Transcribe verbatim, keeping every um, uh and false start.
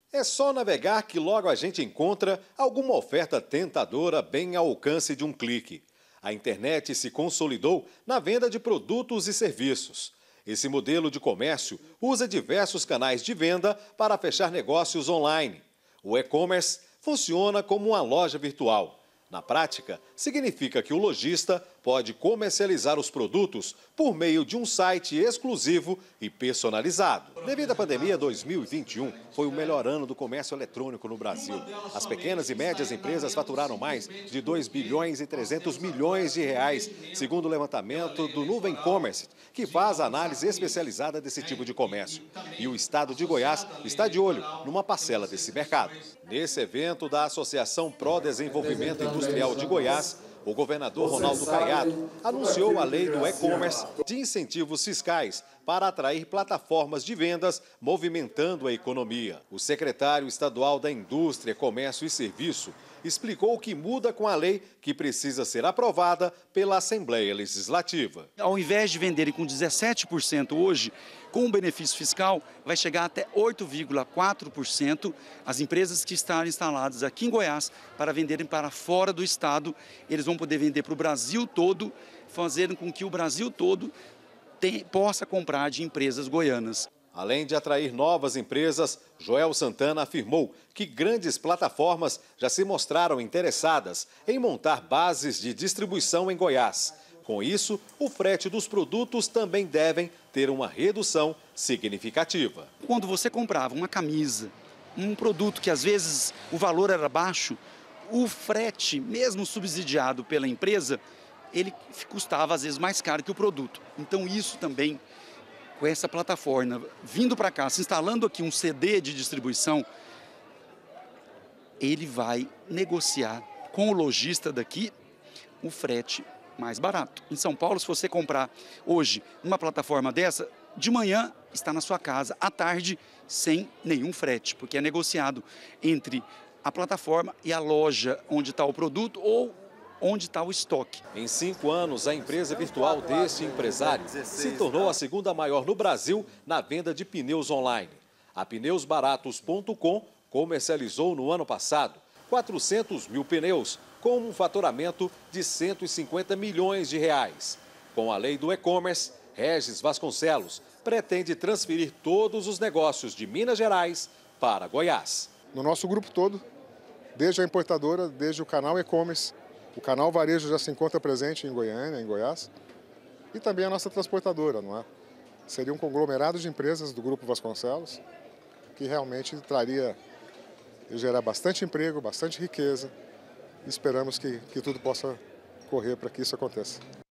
É só navegar que logo a gente encontra alguma oferta tentadora bem ao alcance de um clique. A internet se consolidou na venda de produtos e serviços. Esse modelo de comércio usa diversos canais de venda para fechar negócios online. O e-commerce funciona como uma loja virtual. Na prática, significa que o lojista pode comercializar os produtos por meio de um site exclusivo e personalizado. Devido à pandemia, dois mil e vinte e um foi o melhor ano do comércio eletrônico no Brasil. As pequenas e médias empresas faturaram mais de dois bilhões e trezentos milhões de reais, segundo o levantamento do Nuvem Commerce, que faz a análise especializada desse tipo de comércio. E o estado de Goiás está de olho numa parcela desse mercado. Nesse evento da Associação Pro Desenvolvimento Industrial de Goiás, o governador Ronaldo Caiado anunciou a lei do e-commerce de incentivos fiscais para atrair plataformas de vendas, movimentando a economia. O secretário estadual da Indústria, Comércio e Serviço explicou o que muda com a lei que precisa ser aprovada pela Assembleia Legislativa. Ao invés de venderem com dezessete por cento hoje, com o benefício fiscal, vai chegar até oito vírgula quatro por cento as empresas que estão instaladas aqui em Goiás para venderem para fora do estado. Eles vão poder vender para o Brasil todo, fazendo com que o Brasil todo tem, possa comprar de empresas goianas. Além de atrair novas empresas, Joel Santana afirmou que grandes plataformas já se mostraram interessadas em montar bases de distribuição em Goiás. Com isso, o frete dos produtos também devem ter uma redução significativa. Quando você comprava uma camisa, um produto que às vezes o valor era baixo, o frete, mesmo subsidiado pela empresa, ele custava às vezes mais caro que o produto. Então isso também, com essa plataforma vindo para cá, se instalando aqui um C D de distribuição, ele vai negociar com o lojista daqui o frete mais barato. Em São Paulo, se você comprar hoje uma plataforma dessa, de manhã está na sua casa, à tarde sem nenhum frete, porque é negociado entre a plataforma e a loja onde está o produto ou onde está o estoque. Em cinco anos, a empresa virtual deste empresário se tornou a segunda maior no Brasil na venda de pneus online. A pneus baratos ponto com comercializou no ano passado quatrocentos mil pneus, com um faturamento de cento e cinquenta milhões de reais. Com a lei do e-commerce, Regis Vasconcelos pretende transferir todos os negócios de Minas Gerais para Goiás. No nosso grupo todo, desde a importadora, desde o canal e-commerce, o canal varejo já se encontra presente em Goiânia, em Goiás, e também a nossa transportadora, não é? Seria um conglomerado de empresas do Grupo Vasconcelos, que realmente traria e gerar bastante emprego, bastante riqueza. Esperamos que, que tudo possa correr para que isso aconteça.